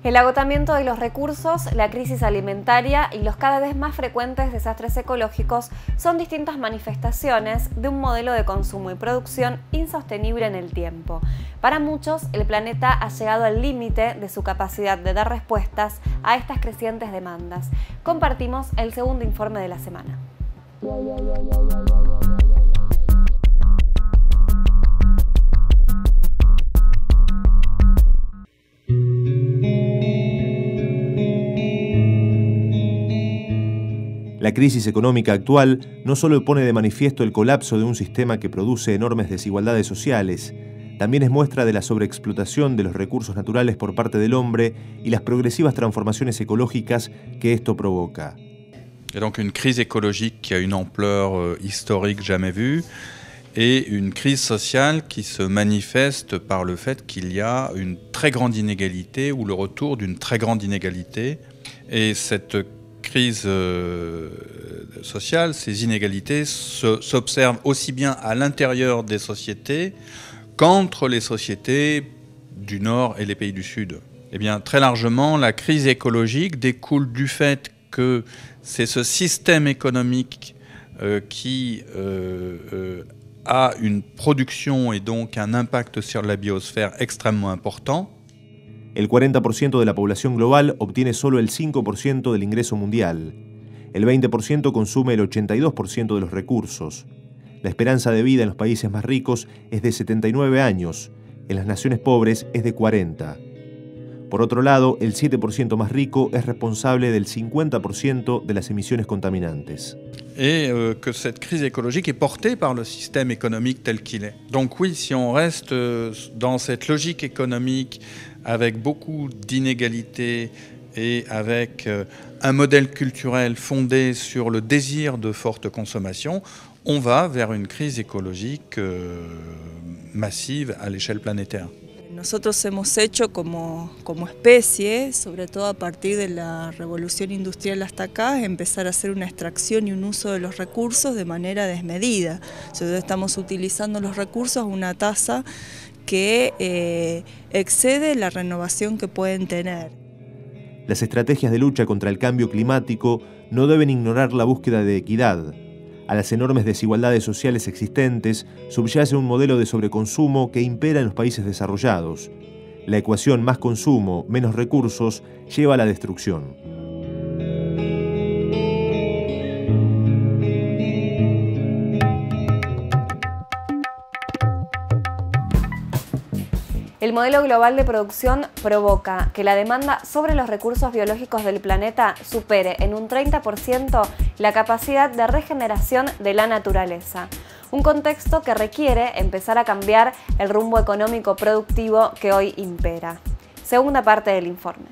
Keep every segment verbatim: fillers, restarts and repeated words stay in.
El agotamiento de los recursos, la crisis alimentaria y los cada vez más frecuentes desastres ecológicos son distintas manifestaciones de un modelo de consumo y producción insostenible en el tiempo. Para muchos, el planeta ha llegado al límite de su capacidad de dar respuestas a estas crecientes demandas. Compartimos el segundo informe de la semana. La crisis económica actual no solo pone de manifiesto el colapso de un sistema que produce enormes desigualdades sociales, también es muestra de la sobreexplotación de los recursos naturales por parte del hombre y las progresivas transformaciones ecológicas que esto provoca. Et donc une crise écologique qui a une ampleur euh, historique jamais vue et une crise sociale qui se manifeste par le fait qu'il y a une très grande inégalité ou le retour d'une très grande inégalité. Et cette crise euh, sociale, ces inégalités s'observent aussi bien à l'intérieur des sociétés qu'entre les sociétés du Nord et les pays du Sud. Eh bien, très largement, la crise écologique découle du fait que c'est ce système économique euh, qui euh, euh, a une production et donc un impact sur la biosphère extrêmement important. El cuarenta por ciento de la población global obtiene solo el cinco por ciento del ingreso mundial. El veinte por ciento consume el ochenta y dos por ciento de los recursos. La esperanza de vida en los países más ricos es de setenta y nueve años, en las naciones pobres es de cuarenta. Por otro lado, el siete por ciento más rico es responsable del cincuenta por ciento de las emisiones contaminantes. Et euh, que cette crise écologique est portée par le système économique tel qu'il est. Donc oui, si on reste euh, dans cette logique économique avec beaucoup d'inégalités et avec euh, un modèle culturel fondé sur le désir de forte consommation, on va vers une crise écologique euh, massive à l'échelle planétaire. Nosotros hemos hecho como, como especie, sobre todo a partir de la revolución industrial hasta acá, empezar a hacer una extracción y un uso de los recursos de manera desmedida. Entonces estamos utilizando los recursos a una tasa que eh, excede la renovación que pueden tener. Las estrategias de lucha contra el cambio climático no deben ignorar la búsqueda de equidad. A las enormes desigualdades sociales existentes subyace un modelo de sobreconsumo que impera en los países desarrollados. La ecuación más consumo, menos recursos, lleva a la destrucción. El modelo global de producción provoca que la demanda sobre los recursos biológicos del planeta supere en un treinta por ciento la capacidad de regeneración de la naturaleza. Un contexto que requiere empezar a cambiar el rumbo económico productivo que hoy impera. Segunda parte del informe.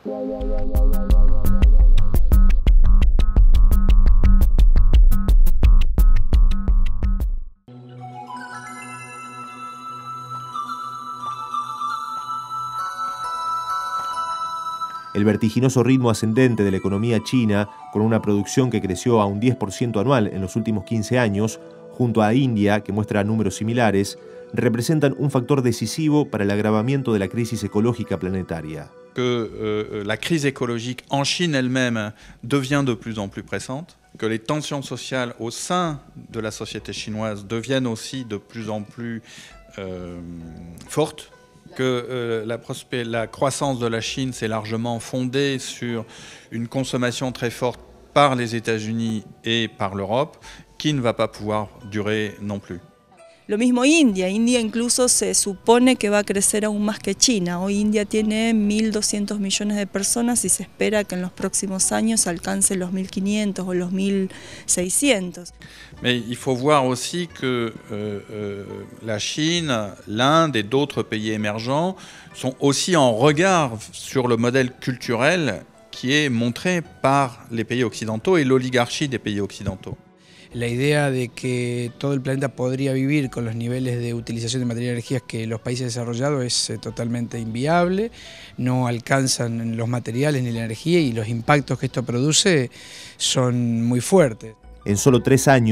El vertiginoso ritmo ascendente de la economía china, con una producción que creció a un diez por ciento anual en los últimos quince años, junto a India, que muestra números similares, representan un factor decisivo para el agravamiento de la crisis ecológica planetaria. Que euh, la crise écologique en Chine elle-même devient de plus en plus pressante, que les tensions sociales au sein de la société chinoise deviennent aussi de plus en plus euh, fortes, que euh, la, la croissance de la Chine s'est largement fondée sur une consommation très forte par les États-Unis et par l'Europe, qui ne va pas pouvoir durer non plus. Lo mismo India, India incluso se supone que va a crecer aún más que China. Hoy India tiene mil doscientos millones de personas y se espera que en los próximos años alcance los mil quinientos o los mil seiscientos. Mais il faut voir aussi que euh, euh, la Chine, l'Inde et d'autres pays émergents sont aussi en regard sur le modèle culturel qui est montré par les pays occidentaux et l'oligarchie des pays occidentaux. La idea de que todo el planeta podría vivir con los niveles de utilización de materias y energías que los países desarrollados es eh, totalmente inviable, no alcanzan los materiales ni la energía y los impactos que esto produce son muy fuertes. En solo tres años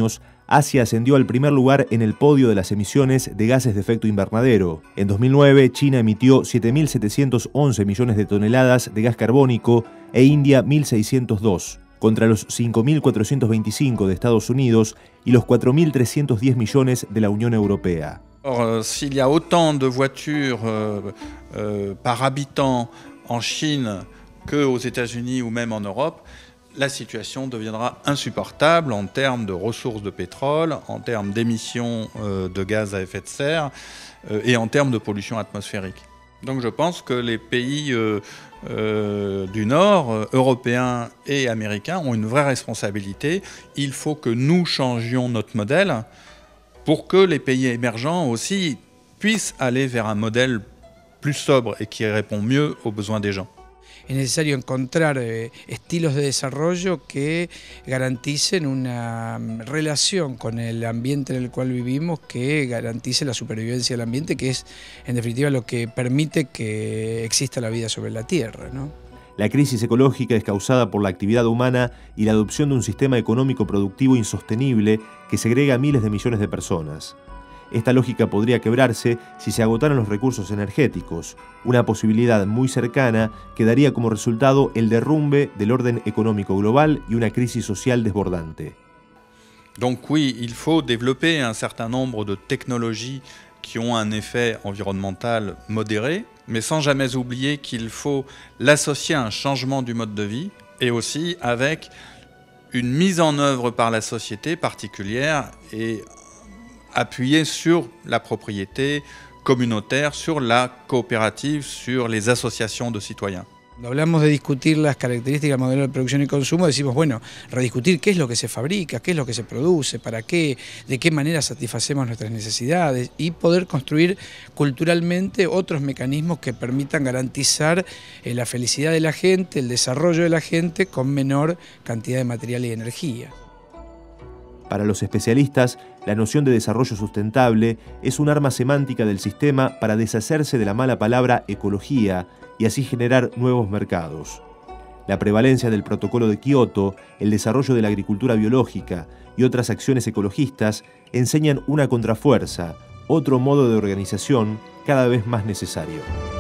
Asia ascendió al primer lugar en el podio de las emisiones de gases de efecto invernadero. En dos mil nueve, China emitió siete mil setecientos once millones de toneladas de gas carbónico e India mil seiscientos dos, contra los cinco mil cuatrocientos veinticinco de Estados Unidos y los cuatro mil trescientos diez millones de la Unión Europea. Or, s'il y a autant de voitures euh, euh, par habitant en Chine qu'aux États-Unis ou même en Europe, la situation deviendra insupportable en termes de ressources de pétrole, en termes d'émissions euh, de gaz à effet de serre euh, et en termes de pollution atmosphérique. Donc je pense que les pays euh, euh, du Nord, euh, européens et américains, ont une vraie responsabilité. Il faut que nous changions notre modèle pour que les pays émergents aussi puissent aller vers un modèle plus sobre et qui répond mieux aux besoins des gens. Es necesario encontrar eh, estilos de desarrollo que garanticen una relación con el ambiente en el cual vivimos, que garantice la supervivencia del ambiente, que es en definitiva lo que permite que exista la vida sobre la Tierra, ¿no? La crisis ecológica es causada por la actividad humana y la adopción de un sistema económico productivo insostenible que segrega a miles de millones de personas. Esta lógica podría quebrarse si se agotaran los recursos energéticos, una posibilidad muy cercana que daría como resultado el derrumbe del orden económico global y una crisis social desbordante. Donc oui, il faut développer un certain nombre de technologies qui ont un effet environnemental modéré, mais sans jamais oublier qu'il faut l'associer à un changement du mode de vie et aussi avec une mise en œuvre par la société particulière et appuyée sur la propriété communautaire, sur la coopérative, sur les associations de citoyens. Cuando hablamos de discutir las características del modelo de producción y consumo, decimos, bueno, rediscutir qué es lo que se fabrica, qué es lo que se produce, para qué, de qué manera satisfacemos nuestras necesidades y poder construir culturalmente otros mecanismos que permitan garantizar eh, la felicidad de la gente, el desarrollo de la gente con menor cantidad de material y energía. Para los especialistas, la noción de desarrollo sustentable es un arma semántica del sistema para deshacerse de la mala palabra ecología y así generar nuevos mercados. La prevalencia del Protocolo de Kioto, el desarrollo de la agricultura biológica y otras acciones ecologistas enseñan una contrafuerza, otro modo de organización cada vez más necesario.